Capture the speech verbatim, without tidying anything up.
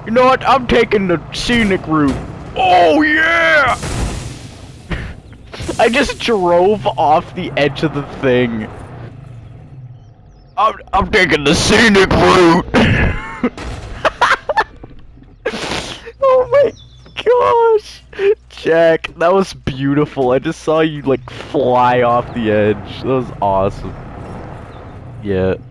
You know what? I'm taking the scenic route. Oh yeah! I just drove off the edge of the thing. I'm I'm taking the scenic route. Oh my gosh, Jack, that was beautiful. I just saw you like fly off the edge. That was awesome. Yeah.